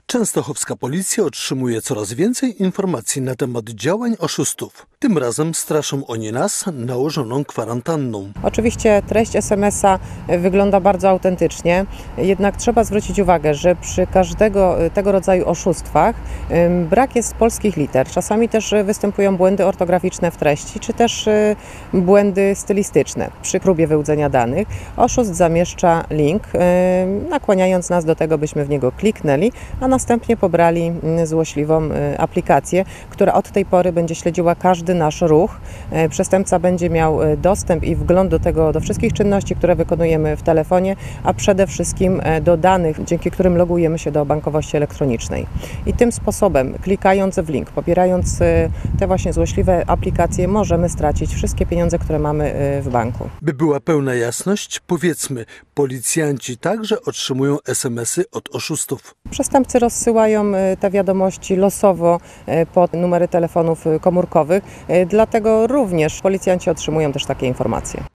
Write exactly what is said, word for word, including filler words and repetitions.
Częstochowska policja otrzymuje coraz więcej informacji na temat działań oszustów. Tym razem straszą oni nas nałożoną kwarantanną. Oczywiście treść es em es a wygląda bardzo autentycznie, jednak trzeba zwrócić uwagę, że przy każdego tego rodzaju oszustwach brak jest polskich liter. Czasami też występują błędy ortograficzne w treści, czy też błędy stylistyczne. Przy próbie wyłudzenia danych oszust zamieszcza link, nakłaniając nas do tego, byśmy w niego kliknęli, a następnie pobrali złośliwą aplikację, która od tej pory będzie śledziła każdy nasz ruch. Przestępca będzie miał dostęp i wgląd do tego, do wszystkich czynności, które wykonujemy w telefonie, a przede wszystkim do danych, dzięki którym logujemy się do bankowości elektronicznej. I tym sposobem, klikając w link, pobierając te właśnie złośliwe aplikacje, możemy stracić wszystkie pieniądze, które mamy w banku. By była pełna jasność, powiedzmy, policjanci także otrzymują es em esy od oszustów. Przestępcy rozsyłają te wiadomości losowo pod numery telefonów komórkowych, dlatego również policjanci otrzymują też takie informacje.